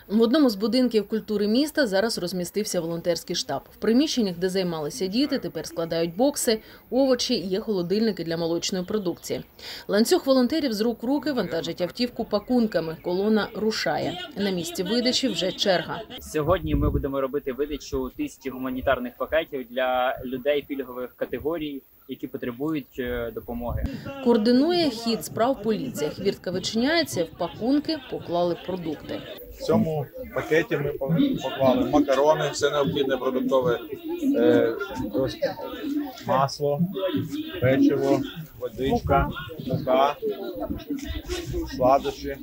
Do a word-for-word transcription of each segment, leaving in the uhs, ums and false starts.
В одному з будинків культури міста зараз розмістився волонтерський штаб. В приміщеннях, де займалися діти, тепер складають бокси, овочі, є холодильники для молочної продукції. Ланцюг волонтерів з рук в руки вантажить автівку пакунками. Колона рушає. На місці видачі вже черга. Сьогодні ми будемо робити видачу тисячі гуманітарних пакетів для людей пільгових категорій, які потребують допомоги. Координує хід справ поліція. Хвіртка відчиняється, в пакунки поклали продукти. В цьому пакеті ми поклали макарони, все необхідне продуктове, е, масло, печиво, водичка, мука, сладощі.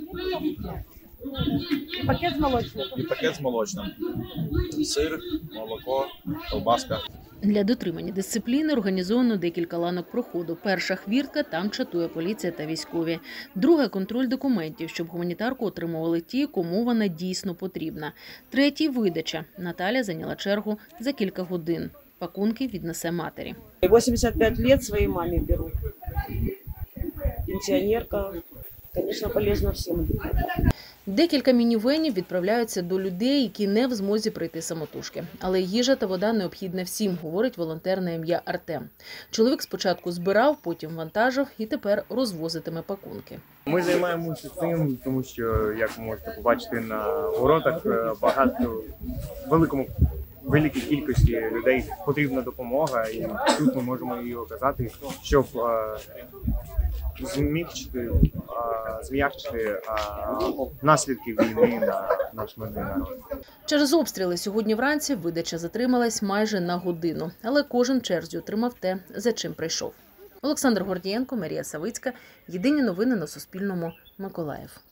Пакет з молочним. І пакет з молочним. Сир, молоко, ковбаска. Для дотримання дисципліни організовано декілька ланок проходу. Перша хвіртка, там чатує поліція та військові. Друга – контроль документів, щоб гуманітарку отримували ті, кому вона дійсно потрібна. Третій – видача. Наталя зайняла чергу за кілька годин. Пакунки віднесе матері. восемьдесят пять лет своей маме беру. Пенсионерка. Конечно, полезно всем. Декілька мінівенів відправляються до людей, які не в змозі прийти самотужки. Але їжа та вода необхідна всім, говорить волонтер на ім'я Артем. Чоловік спочатку збирав, потім вантажив і тепер розвозитиме пакунки. Ми займаємося цим, тому що, як ви можете побачити на воротах, багато, великому, великій кількості людей потрібна допомога, і тут ми можемо її оказати, щоб змягчити, зм'якшити наслідки війни на наш мирний народ. Через обстріли сьогодні вранці видача затрималась майже на годину. Але кожен в черзі отримав те, за чим прийшов. Олександр Гордієнко, Марія Савицька. Єдині новини на Суспільному. Миколаїв.